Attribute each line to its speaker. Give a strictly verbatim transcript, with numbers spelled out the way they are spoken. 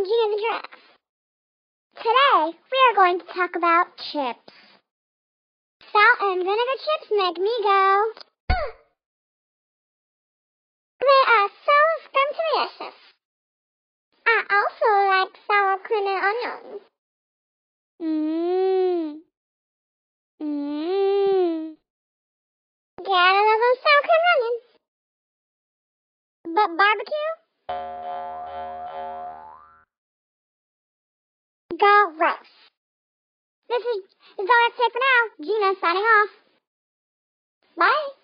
Speaker 1: Gina the giraffe. Today, we are going to talk about chips. Salt and vinegar chips make me go. They are so scrumptious. I also like sour cream and onions. Mmm. Mmm. Gotta love those sour cream and onions. But barbecue? Gross. This is, is all I have to say for now. Gina signing off. Bye.